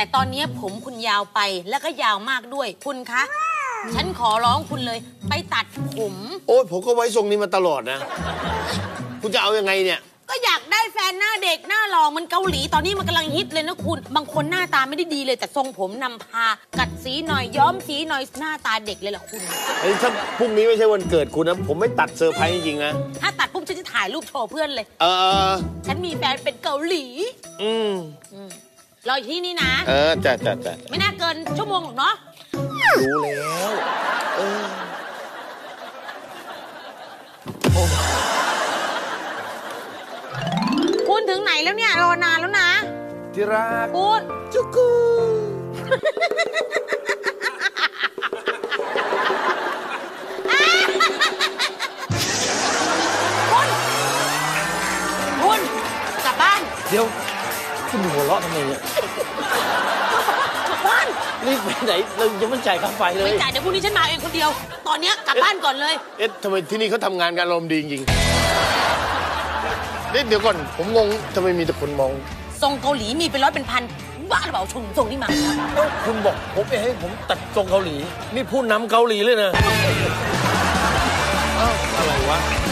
แต่ตอนนี้ผมคุณยาวไปแล้วก็ยาวมากด้วยคุณคะฉันขอร้องคุณเลยไปตัดผมโอ้ยผมก็ไว้ทรงนี้มาตลอดนะคุณจะเอายังไงเนี่ยก็อยากได้แฟนหน้าเด็กหน้าหล่อมันเกาหลีตอนนี้มันกำลังฮิตเลยนะคุณบางคนหน้าตาไม่ได้ดีเลยแต่ทรงผมนำพากัดสีหน่อยย้อมสีหน่อยหน้าตาเด็กเลยล่ะคุณถ้าพรุ่งนี้ไม่ใช่วันเกิดคุณนะผมไม่ตัดเซอร์ไพรส์จริงๆนะถ้าตัดปุ๊บฉันจะถ่ายรูปโชว์เพื่อนเลยฉันมีแฟนเป็นเกาหลีรออยู่ที่นี่นะจ้ะไม่น่าเกินชั่วโมงหรอกเนาะรู้แล้วคุณถึงไหนแล้วเนี่ยรอนานแล้วนะที่รักคุณจุกูคุณกลับบ้านเดี๋ยวคุณหัวเราะทำไมเนี่ยกลับบ้านรีบไปไหนเรายังไม่จ่ายค่าไฟเลยไม่จ่ายเดี๋ยวพรุ่งนี้ฉันมาเองคนเดียวตอนนี้กลับบ้านก่อนเลยทำไมที่นี่เขาทำงานกันอารมณ์ดีจริงเดี๋ยวก่อนผมงงทำไมมีแต่คนมองทรงเกาหลีมีเป็นร้อยเป็นพันบ้าหรือเปล่าชมทรงนี่มาคุณบอกผมให้ผมตัดทรงเกาหลีนี่ผู้นำเกาหลีเลยนะอะไรวะ